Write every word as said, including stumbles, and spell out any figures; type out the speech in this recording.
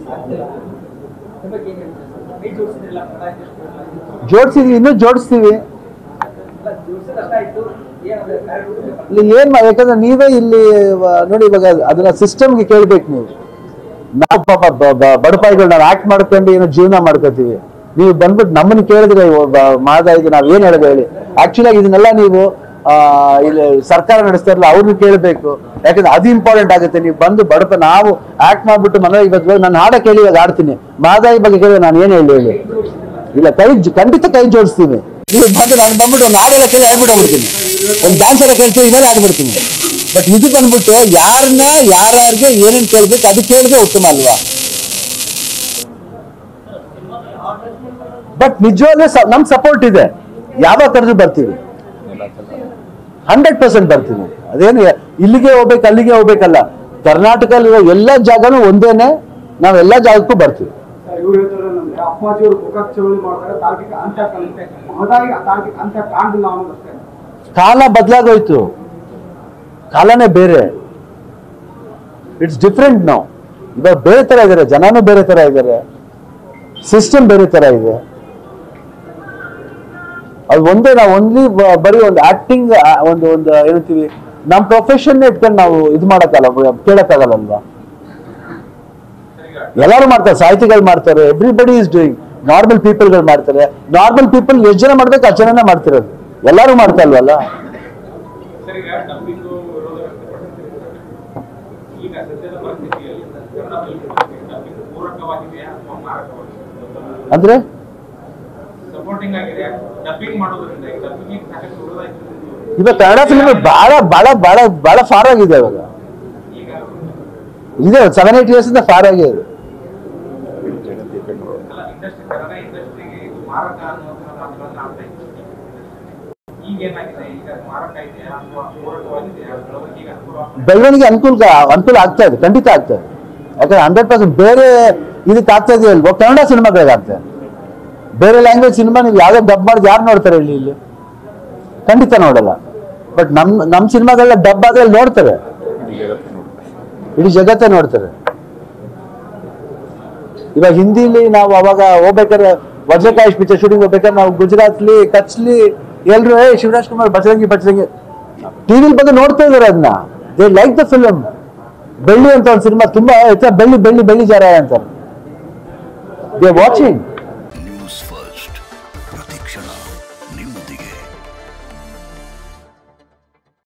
ಜೋಡಿಸಿದ್ವಿ, ಇನ್ನೂ ಜೋಡಿಸ್ತೀವಿ. ಏನ್ ಯಾಕಂದ್ರೆ ನೀವೇ ಇಲ್ಲಿ ನೋಡಿ, ಇವಾಗ ಅದನ್ನ ಸಿಸ್ಟಮ್ಗೆ ಕೇಳ್ಬೇಕು ನೀವು. ನಾವು ಪಾಪ ಬಡಪಾಯಿಗಳು ನಾವು ಆಕ್ಟ್ ಮಾಡ್ಕೊಂಡು ಏನೋ ಜೀವನ ಮಾಡ್ಕೋತೀವಿ. ನೀವು ಬಂದ್ಬಿಟ್ಟು ನಮ್ಮನ್ನ ಕೇಳಿದ್ರೆ ಮಾದ ಇದು ನಾವ್ ಏನ್ ಹೇಳೋದು ಹೇಳಿ? ಆಕ್ಚುಲಿ ಇದನ್ನೆಲ್ಲ ನೀವು ಆ ಇಲ್ಲಿ ಸರ್ಕಾರ ನಡೆಸ್ತಾ ಇರಲ್ಲ, ಅವ್ರನ್ನ ಕೇಳಬೇಕು. ಯಾಕಂದ್ರೆ ಅದು ಇಂಪಾರ್ಟೆಂಟ್ ಆಗುತ್ತೆ. ನೀವು ಬಂದು ಬಡಪ ನಾವು ಆಕ್ಟ್ ಮಾಡ್ಬಿಟ್ಟು ಮನೆ ಇವತ್ತು ನಾನು ಹಾಡ ಕೇಳಿ ಇವಾಗ ಆಡ್ತೀನಿ, ಮಾದಾಯಿ ಬಗ್ಗೆ ಕೇಳಿದ್ರೆ ನಾನು ಏನ್ ಹೇಳಿ ಹೇಳಿ ಇಲ್ಲ, ಕೈ ಖಂಡಿತ ಕೈ ಜೋಡಿಸ್ತೀನಿ. ನೀವು ಬಂದು ನಾನು ಬಂದ್ಬಿಟ್ಟು ಒಂದು ಹಾಡೆಲ್ಲ ಕೇಳಿ ಆಡ್ಬಿಟ್ಟು ಹೋಗ್ಬಿಡ್ತೀನಿ, ಒಂದು ಡ್ಯಾನ್ಸ್ ಎಲ್ಲ ಕೇಳ್ತೀವಿ, ಇವೆಲ್ಲ ಆಡ್ಬಿಡ್ತೀನಿ. ಬಟ್ ಇದು ಬಂದ್ಬಿಟ್ಟು ಯಾರನ್ನ ಯಾರ್ಯಾರಿಗೆ ಏನೇನ್ ಕೇಳ್ಬೇಕು ಅದು ಕೇಳಿದ್ರೆ ಉತ್ತಮ ಅಲ್ವಾ? ಬಟ್ ನಿಜವಾಗ್ಲೂ ನಮ್ ಸಪೋರ್ಟ್ ಇದೆ, ಯಾವಾಗ ಕರೆದು ಬರ್ತೀವಿ, ಹಂಡ್ರೆಡ್ ಪರ್ಸೆಂಟ್ ಬರ್ತೀವಿ. ಅದೇನು ಇಲ್ಲಿಗೆ ಹೋಗ್ಬೇಕು ಅಲ್ಲಿಗೆ ಹೋಗ್ಬೇಕಲ್ಲ, ಕರ್ನಾಟಕದಲ್ಲಿರೋ ಎಲ್ಲ ಜಾಗನೂ ಒಂದೇನೆ, ನಾವೆಲ್ಲ ಜಾಗಕ್ಕೂ ಬರ್ತೀವಿ. ಕಾಲ ಬದಲಾಗೋಯ್ತು, ಕಾಲನೇ ಬೇರೆ, ಇಟ್ಸ್ ಡಿಫ್ರೆಂಟ್ ನಾವು. ಇವಾಗ ಬೇರೆ ತರ ಇದಾರೆ, ಜನನೂ ಬೇರೆ ತರ ಇದ್ದಾರೆ, ಸಿಸ್ಟಮ್ ಬೇರೆ ತರ ಇದೆ. ಅದು ಒಂದೇ, ನಾವು ಓನ್ಲಿ ಬರೀ ಒಂದು ಆಕ್ಟಿಂಗ್ ಒಂದು ಒಂದು ಏನಂತೀವಿ ನಮ್ಮ ಪ್ರೊಫೆಷನ್ ಇಟ್ಕೊಂಡು ನಾವು ಇದು ಮಾಡಕ್ಕಾಗಲ್ಲ, ಕೇಳಕ್ಕಾಗಲ್ಲಲ್ವಾ? ಎಲ್ಲರೂ ಮಾಡ್ತಾರೆ, ಸಾಹಿತಿಗಳು ಮಾಡ್ತಾರೆ, ಎವ್ರಿಬಡಿ ಇಸ್ ಡೂಯಿಂಗ್. ನಾರ್ಮಲ್ ಪೀಪಲ್ಗಳು ಮಾಡ್ತಾರೆ. ನಾರ್ಮಲ್ ಪೀಪಲ್ ಎಷ್ಟು ಜನ ಮಾಡ್ಬೇಕು ಅಷ್ಟು ಜನನೇ ಮಾಡ್ತಿರೋದು, ಎಲ್ಲರೂ ಮಾಡ್ತಾ ಇಲ್ವಲ್ಲ? ಅಂದ್ರೆ ಇವಾಗ ಕನ್ನಡ ಫಿಲ್ಮ್ ಬಹಳ ಬಹಳ ಬಹಳ ಬಹಳ ಫಾರ್ ಆಗಿದೆ. ಇವಾಗ ಇದೆ ಸೆವೆನ್ ಏಟ್ ಇಯರ್ಸ್ ಇಂದ ಫಾರ್ ಆಗಿದೆ. ಬೆಳವಣಿಗೆ ಅನುಕೂಲ ಅನುಕೂಲ ಆಗ್ತಾ ಇದೆ, ಖಂಡಿತ ಆಗ್ತಾ ಇದೆ. ಯಾಕಂದ್ರೆ ಹಂಡ್ರೆಡ್ ಪರ್ಸೆಂಟ್ ಬೇರೆ ಇದಕ್ಕೆ ಆಗ್ತಾ ಇದೆಯಲ್ವ, ಕನ್ನಡ ಸಿನಿಮಾಗಳಿಗೆ ಆಗ್ತಾ ಇದೆ. ಬೇರೆ ಲ್ಯಾಂಗ್ವೇಜ್ ಸಿನಿಮಾ ನೀವು ಯಾವ್ದೋ ಡಬ್ ಮಾಡಿದ್ ಯಾರು ನೋಡ್ತಾರೆ ಇಲ್ಲಿ? ಇಲ್ಲಿ ಖಂಡಿತ ನೋಡಲ್ಲ. ಬಟ್ ನಮ್ ನಮ್ ಸಿನಿಮಾಗಳೆಲ್ಲ ಡಬ್ ಆದ್ರೆ ನೋಡ್ತಾರೆ, ಇಡೀ ಜಗತ್ತೇ ನೋಡ್ತಾರೆ. ಇವಾಗ ಹಿಂದಿಲಿ ನಾವು ಅವಾಗ ಹೋಗ್ಬೇಕಾದ್ರೆ ವಜ್ರಕಾಶ್ ಪಿಕ್ಚರ್ ಶೂಟಿಂಗ್ ಹೋಗ್ಬೇಕಾದ್ರೆ ನಾವು ಗುಜರಾತ್ಲಿ ಕಚ್ಲಿ ಎಲ್ರು ಏ ಶಿವರಾಜ್ ಕುಮಾರ್ ಬಜರಂಗಿ ಬಜರಂಗಿ ಟಿವಿಲಿ ಬಂದು ನೋಡ್ತಾ ಇದಾರೆ ಅದನ್ನ. They like the film. ಬೆಳ್ಳಿ ಅಂತ ಒಂದು ಸಿನಿಮಾ ತುಂಬಾ ಬೆಳ್ಳಿ ಬೆಳ್ಳಿ ಬೆಳ್ಳಿ ಜಾರ ಅಂತಾರೆ, ದೇ ವಾಚಿಂಗ್.